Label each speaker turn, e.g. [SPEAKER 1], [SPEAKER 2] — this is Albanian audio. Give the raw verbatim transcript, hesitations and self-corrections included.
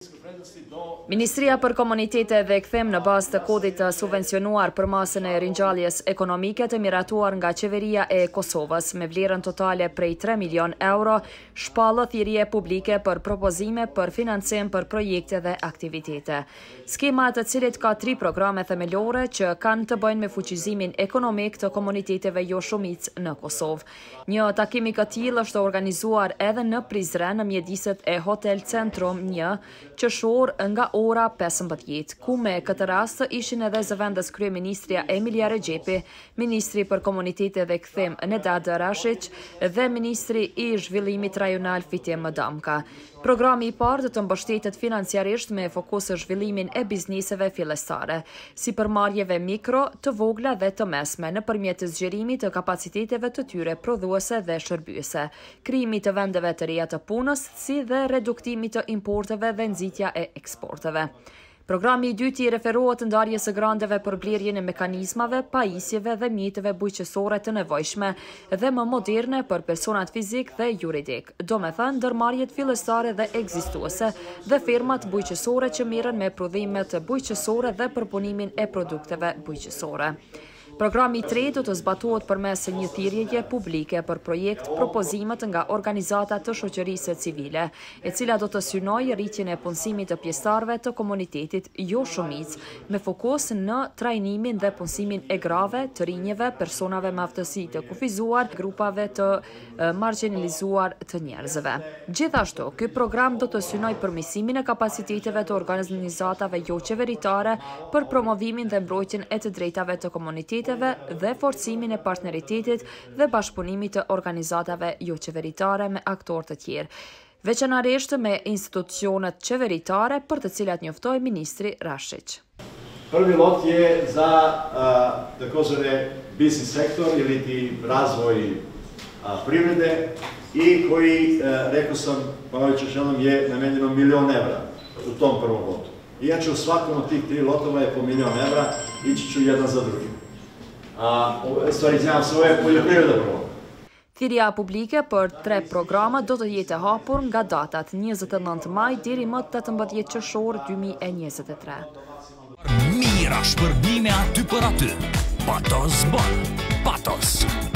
[SPEAKER 1] Ministria për Komunitete dhe Kthim në bazë të kodit të subvencionuar për masën e ringjalljes ekonomike të miratuar nga Qeveria e Kosovës me vlerën totale prej tre milion euro, shpallë thirrje publike për propozime për financim për projekte dhe aktivitete. Skema të cilit ka tri programe themelore që kanë të bëjnë me fuqizimin ekonomik të komuniteteve jo shumicë në Kosovë. Një takim i këtij është organizuar edhe në Prizren në mjediset e Hotel Centrum një qershor nga ora pesëmbëdhjetë, ku me këtë rast ishin edhe zëvendës kryeministria Emilia Rexhepi, ministri për komunitete dhe kthim Nedad Rashić dhe ministri i zhvillimit rajonal Fitim Damka. Programi i parë do të mbështetet financiarisht me fokus në zhvillimin e bizniseve fillestare, si përmarrjeve mikro, të vogla dhe të mesme nëpërmjet zgjerimit të kapaciteteve të tyre prodhuese dhe shërbyese, krijimit të vendeve të reja të punës, si dhe reduktimit të importeve dhe nxitja e eksporteve. Programi i dytë i referohet ndarjes së grandeve për blerjen e mekanizmave, pajisjeve dhe mjeteve bujqësore të nevojshme dhe më moderne për personat fizik dhe juridik, do me thënë ndërmarrjet fillestare dhe ekzistuese dhe firmat bujqësore që merren me prodhimet bujqësore dhe përpunimin e produkteve bujqësore. Programi i tretë do të zbatohet përmes një thirrjeje publike për projekt propozimet nga organizata të shoqërisë civile, e cila do të synojë rritjen e punësimit të pjesëtarëve të komunitetit jo shumicë, me fokus në trajnimin dhe punësimin e grave të rinjeve, personave me aftësi të kufizuar, grupave të marginalizuar të njerëzve. Gjithashtu, ky program do të synojë përmirësimin e kapaciteteve të organizatave jo qeveritare për promovimin dhe mbrojtjen e të drejtave të komunitetit dhe forcimin e partneritetit dhe bashkëpunimit të organizatave jo qeveritare me aktorë të tjerë, veçanërisht me institucionet qeveritare për të cilat njoftoi ministri Rashić.
[SPEAKER 2] Prvi lot je za takozvani biznis sektor ili ti razvoj privrede i koji, rekao sam, ponovit ću još jednom, je namenjeno milion evra u tom prvom lotu. Inače, u svakom od tih tri lotova je po milion evra, ići ću jedan za drugim. A, stvari, izvinjam se, ovo je poljoprivreda prvo.
[SPEAKER 1] Thirrja publike për tre programa do të jetë e hapur nga datat njëzet e nëntë maj deri më tetëmbëdhjetë qershor dy mijë e njëzet e tre.
[SPEAKER 3] Mira shpërbime aty për aty. Patos Bon. Patos.